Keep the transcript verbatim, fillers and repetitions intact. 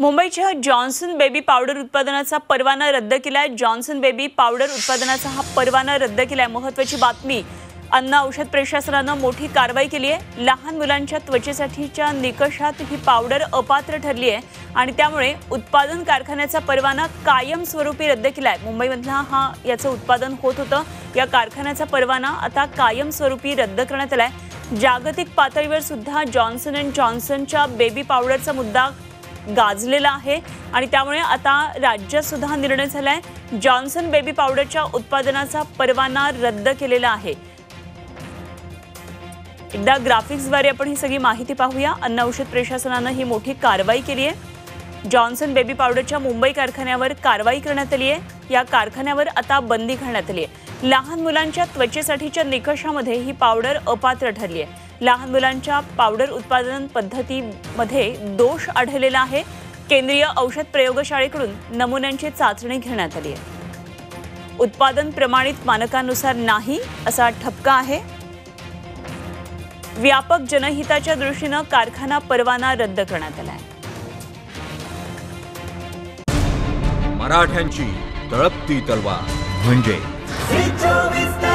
मुंबईच्या Johnson baby powder उत्पादनाचा परवाना रद्द केलाय। जॉन्सन बेबी पावडर उत्पादनाचा हा परवाना रद्द केलाय। महत्त्वाची बातमी, अन्न औषध प्रशासनाने मोठी कारवाई केली आहे। लहान मुलांच्या त्वचेसाठीच्या निकषात ही पावडर अपात्र ठरली आहे आणि त्यामुळे उत्पादन कारखान्याचा परवाना कायमस्वरूपी रद्द केलाय। मुंबईमधला हा याचं उत्पादन होत होतं, या कारखान्याचा परवाना आता कायमस्वरूपी रद्द करण्यात आलाय। जागतिक पातळीवर सुद्धा जॉन्सन अँड जॉन्सनच्या बेबी पावडरचा मुद्दा गाजलेला आहे आणि त्यामुळे आता राज्यात सुद्धा निर्णय झालाय। जॉन्सन बेबी पावडरच्या उत्पादनाचा परवाना रद्द केलेला आहे। एकदा ग्राफिक्सद्वारे आपण ही सगळी माहिती पाहूया। अन्न औषध प्रशासनाने ही मोठी कारवाई केली आहे। जॉन्सन बेबी पावडरच्या मुंबई कारखान्यावर कारवाई करण्यात आली आहे। या कारखान्यावर आता बंदी घालण्यात आली आहे। लहान मुलांच्या त्वचेसाठीच्या निकषामध्ये ही पावडर अपात्र ठरली आहे। लहान मुलांच्या पावडर उत्पादन पद्धतीमध्ये दोष आढळलेला आहे। केंद्रीय औषध प्रयोगशाळेकडून नमुन्यांची चाचणी घेण्यात आली आहे। उत्पादन प्रमाणित मानकांनुसार नाही असा ठपका आहे। व्यापक जनहिताच्या दृष्टीने कारखाना परवाना रद्द करण्यात आला आहे। मराठ्यांची तळपती तलवार म्हणजे